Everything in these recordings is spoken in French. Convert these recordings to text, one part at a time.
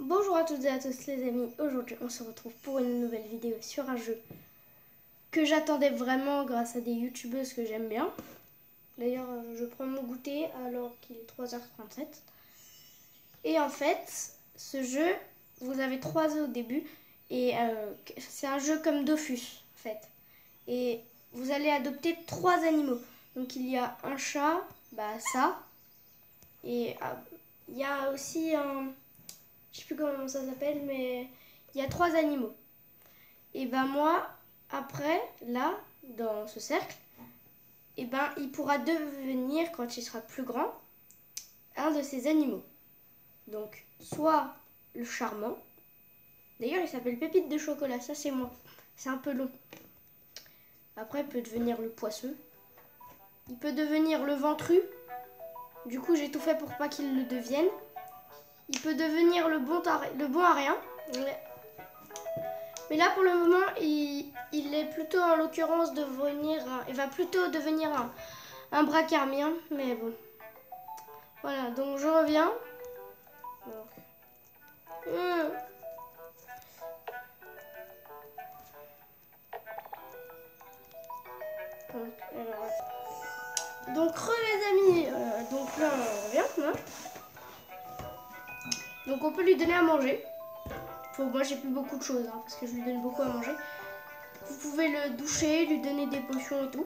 Bonjour à toutes et à tous les amis, aujourd'hui on se retrouve pour une nouvelle vidéo sur un jeu que j'attendais vraiment grâce à des youtubeuses que j'aime bien. D'ailleurs je prends mon goûter alors qu'il est 3h37. Et en fait ce jeu, vous avez 3 œufs au début et c'est un jeu comme Dofus en fait. Et vous allez adopter 3 animaux. Donc il y a un chat, ça. Et il y a aussi un... Je sais plus comment ça s'appelle, mais il y a 3 animaux. Et moi, après, là, dans ce cercle, il pourra devenir, quand il sera plus grand, un de ces animaux. Donc, soit le charmant. D'ailleurs, il s'appelle Pépite de chocolat, ça c'est moi. C'est un peu long. Après, il peut devenir le poisseux. Il peut devenir le ventru. Du coup, j'ai tout fait pour pas qu'il le devienne. Il peut devenir le bon à rien. Mais là, pour le moment, il est plutôt en l'occurrence il va plutôt devenir un bracarmien. Mais bon. Voilà, donc je reviens. Donc les amis, donc là on revient. Hein. Donc on peut lui donner à manger. Moi j'ai plus beaucoup de choses parce que je lui donne beaucoup à manger. Vous pouvez le doucher, lui donner des potions et tout.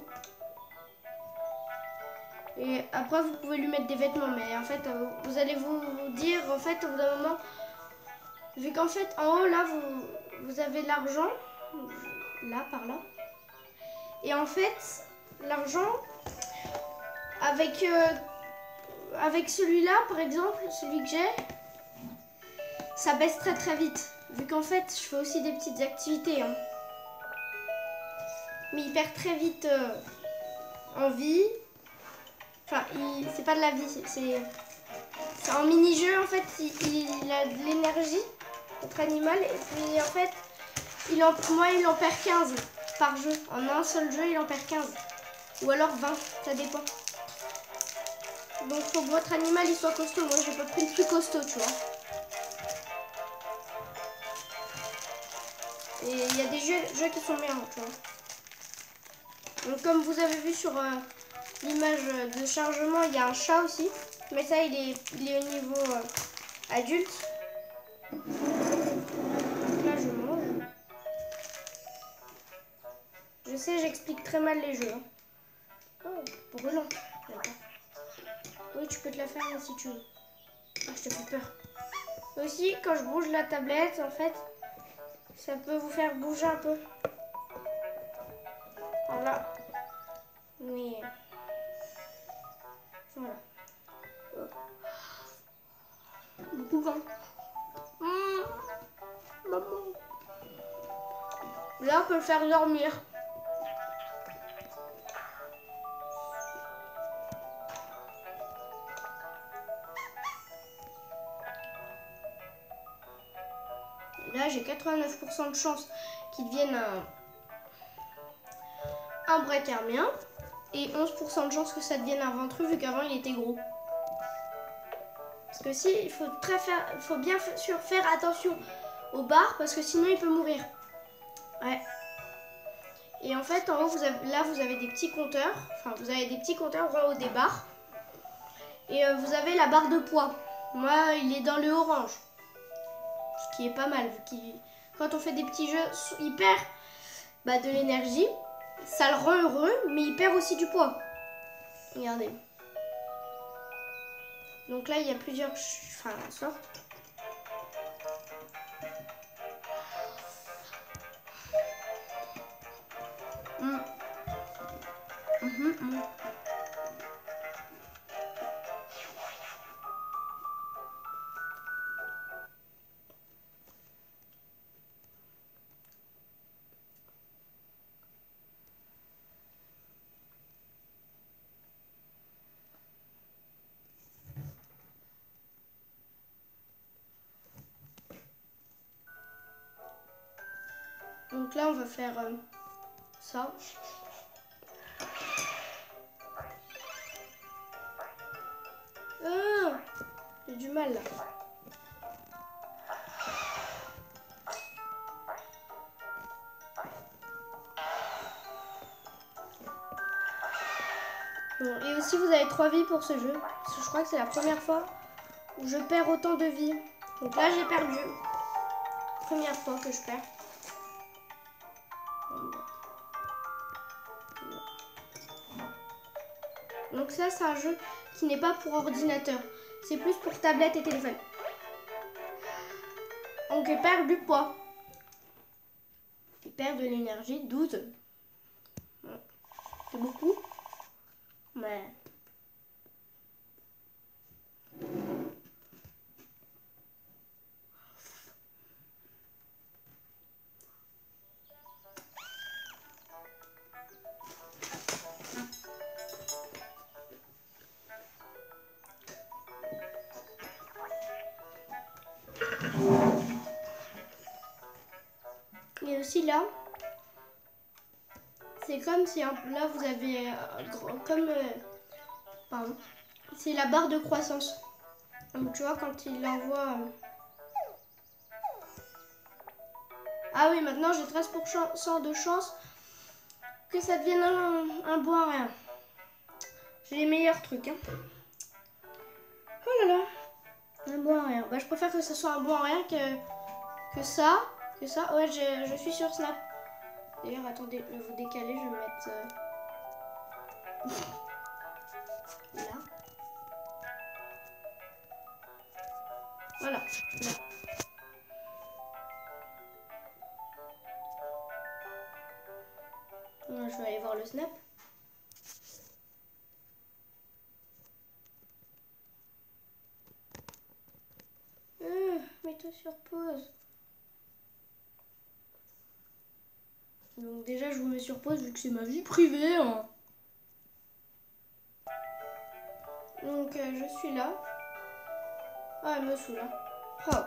Et après vous pouvez lui mettre des vêtements. Mais en fait vous allez vous dire en fait au bout d'un moment, vu qu'en fait en haut là vous avez l'argent, là par là. Et en fait l'argent avec celui-là par exemple, celui que j'ai, ça baisse très très vite. Vu qu'en fait je fais aussi des petites activités. Hein. Mais il perd très vite en vie. Enfin, c'est pas de la vie, c'est en mini-jeu en fait. Il a de l'énergie, notre animal. Et puis en fait, il en perd 15 par jeu. En un seul jeu, il en perd 15. Ou alors 20, ça dépend. Donc faut que votre animal il soit costaud. Moi j'ai pas pris le plus costaud, tu vois. Et il y a des jeux qui sont bien, tu vois. Donc comme vous avez vu sur l'image de chargement, il y a un chat aussi. Mais ça, il est au niveau adulte. Donc là, je mange. Je sais, j'explique très mal les jeux. Hein. Oh, brûlant. Oui, tu peux te la faire si tu veux. Ah, je te fais peur. Aussi, quand je bouge la tablette, en fait, ça peut vous faire bouger un peu. Voilà. Mais... Voilà. Beaucoup vent. Maman. Là, on peut le faire dormir. Là, j'ai 89% de chance qu'il devienne un bracarmien et 11% de chance que ça devienne un ventru vu qu'avant il était gros. Parce que si, il faut bien sûr faire attention aux barres parce que sinon il peut mourir. Ouais. Et en fait, en haut, vous avez des petits compteurs. Enfin, vous avez des petits compteurs en haut des barres. Et vous avez la barre de poids. Moi, il est dans le orange. Ce qui est pas mal. Quand on fait des petits jeux, il perd de l'énergie. Ça le rend heureux, mais il perd aussi du poids. Regardez. Donc là, il y a plusieurs sortes. Donc là, on va faire ça. J'ai du mal là. Bon, et aussi, vous avez 3 vies pour ce jeu. Parce que je crois que c'est la première fois où je perds autant de vies. Donc là, j'ai perdu. Première fois que je perds. Donc ça, c'est un jeu qui n'est pas pour ordinateur. C'est plus pour tablette et téléphone. Donc il perd du poids. Il perd de l'énergie, 12. C'est beaucoup. Mais... Et aussi là, c'est comme si là vous avez comme pardon, c'est la barre de croissance. Donc tu vois quand il envoie ah oui, maintenant j'ai 13% de chance que ça devienne un bon à rien. J'ai les meilleurs trucs hein. Oh là là, un bon à rien. Bah je préfère que ce soit un bon à rien que ça. Ouais, je suis sur Snap. D'ailleurs, attendez, je vais vous décaler, je vais mettre là. Voilà. Là. Je vais aller voir le Snap. Mets-toi sur pause. Donc déjà, je vous mets sur pause vu que c'est ma vie privée. Hein. Donc je suis là. Ah, elle me saoule. Hein. Oh.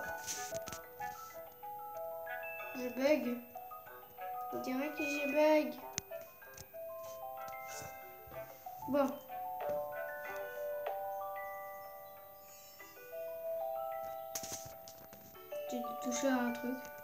Je bug. On dirait que j'ai bug. Bon. J'ai dû toucher à un truc.